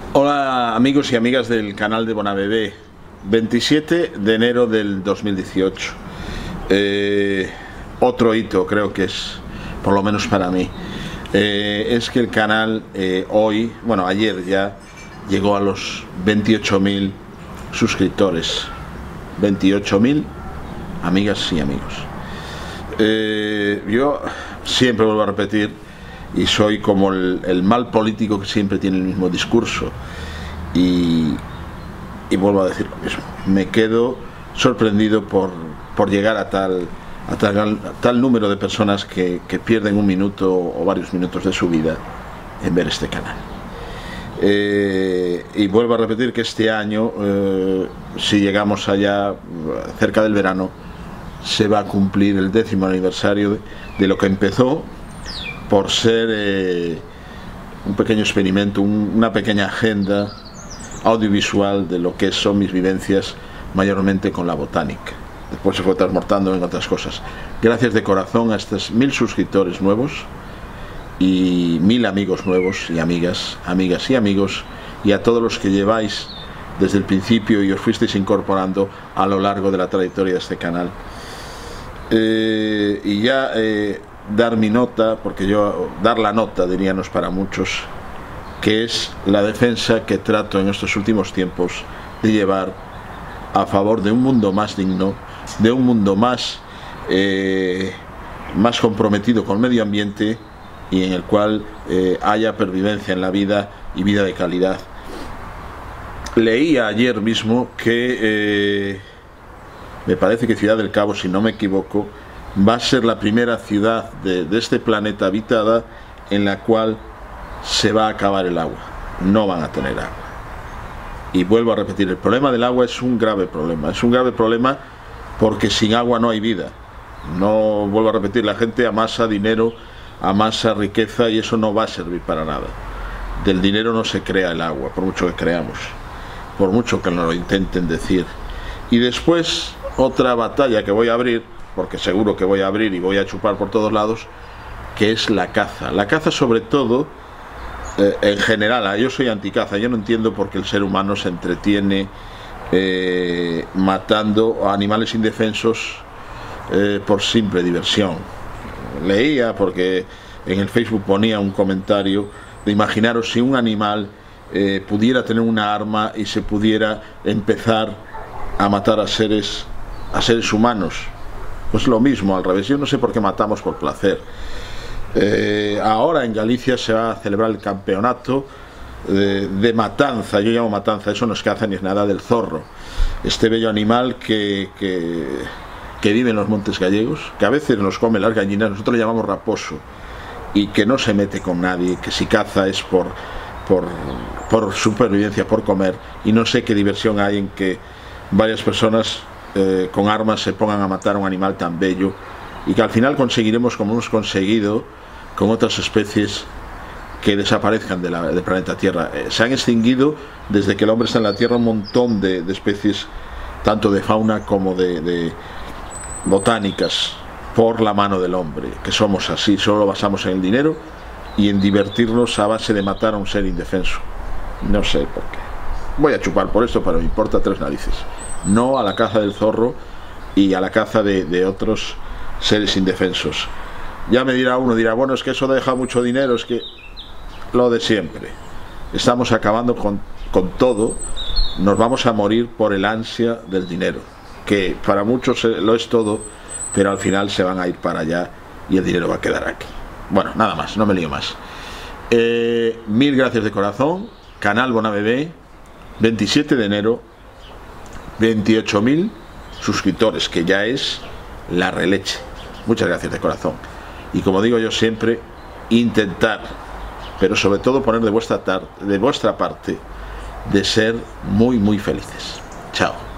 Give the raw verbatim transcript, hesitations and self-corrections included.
Hola amigos y amigas del canal de Bonabebé. veintisiete de enero del dos mil dieciocho. Eh, otro hito, creo que es, por lo menos para mí, eh, es que el canal eh, hoy, bueno, ayer ya llegó a los veintiocho mil suscriptores. veintiocho mil amigas y amigos. Eh, yo siempre vuelvo a repetir, y soy como el, el mal político que siempre tiene el mismo discurso, y, y vuelvo a decir lo mismo. Me quedo sorprendido por, por llegar a tal, a tal, a tal número de personas que, que pierden un minuto o varios minutos de su vida en ver este canal. Eh, y vuelvo a repetir que este año, eh, si llegamos allá cerca del verano, se va a cumplir el décimo aniversario de, de lo que empezó por ser eh, un pequeño experimento, un, una pequeña agenda audiovisual de lo que son mis vivencias mayormente con la botánica. Después se fue transmutando en otras cosas. Gracias de corazón a estos mil suscriptores nuevos y mil amigos nuevos y amigas, amigas y amigos, y a todos los que lleváis desde el principio y os fuisteis incorporando a lo largo de la trayectoria de este canal. Eh, y ya eh, dar mi nota, porque yo, dar la nota diríamos para muchos, que es la defensa que trato en estos últimos tiempos de llevar a favor de un mundo más digno, de un mundo más, eh, más comprometido con el medio ambiente y en el cual eh, haya pervivencia en la vida y vida de calidad. Leía ayer mismo que eh, me parece que Ciudad del Cabo, si no me equivoco, va a ser la primera ciudad de, de este planeta habitada en la cual se va a acabar el agua. No van a tener agua. Y vuelvo a repetir, el problema del agua es un grave problema. Es un grave problema porque sin agua no hay vida. No, vuelvo a repetir, la gente amasa dinero, amasa riqueza y eso no va a servir para nada. Del dinero no se crea el agua, por mucho que creamos, por mucho que nos lo intenten decir. Y después, otra batalla que voy a abrir, porque seguro que voy a abrir y voy a chupar por todos lados, que es la caza. La caza sobre todo, eh, en general, yo soy anticaza, yo no entiendo por qué el ser humano se entretiene eh, matando a animales indefensos eh, por simple diversión. Leía, porque en el Facebook ponía un comentario de imaginaros si un animal eh, pudiera tener una arma y se pudiera empezar a matar a seres, a seres humanos. Pues lo mismo, al revés. Yo no sé por qué matamos por placer. Eh, ahora en Galicia se va a celebrar el campeonato de, de matanza, yo llamo matanza, eso no es caza ni es nada, del zorro. Este bello animal que, que, que vive en los montes gallegos, que a veces nos come las gallinas, nosotros le llamamos raposo, y que no se mete con nadie, que si caza es por, por, por supervivencia, por comer, y no sé qué diversión hay en que varias personas Eh, con armas se pongan a matar a un animal tan bello, y que al final conseguiremos, como hemos conseguido con otras especies, que desaparezcan de la, del planeta Tierra. Eh, se han extinguido desde que el hombre está en la Tierra un montón de, de especies, tanto de fauna como de, de botánicas, por la mano del hombre, que somos así, solo basamos en el dinero y en divertirnos a base de matar a un ser indefenso. No sé por qué. Voy a chupar por esto, pero me importa tres narices. No a la caza del zorro y a la caza de, de otros seres indefensos. Ya me dirá uno, dirá, bueno, es que eso deja mucho dinero, es que lo de siempre. Estamos acabando con, con todo, nos vamos a morir por el ansia del dinero, que para muchos lo es todo, pero al final se van a ir para allá y el dinero va a quedar aquí. Bueno, nada más, no me lío más. Eh, mil gracias de corazón, canal Bonabebé, veintisiete de enero, veintiocho mil suscriptores, que ya es la releche. Muchas gracias de corazón. Y como digo yo siempre, intentar, pero sobre todo poner de vuestra, de vuestra parte, de ser muy muy felices. Chao.